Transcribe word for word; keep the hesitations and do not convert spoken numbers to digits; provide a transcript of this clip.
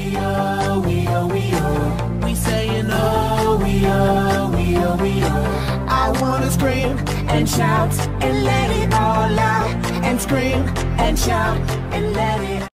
we oh, we oh, we oh. We saying oh, we oh, we oh, we oh. I wanna scream and shout and let it all out. And scream and shout and let it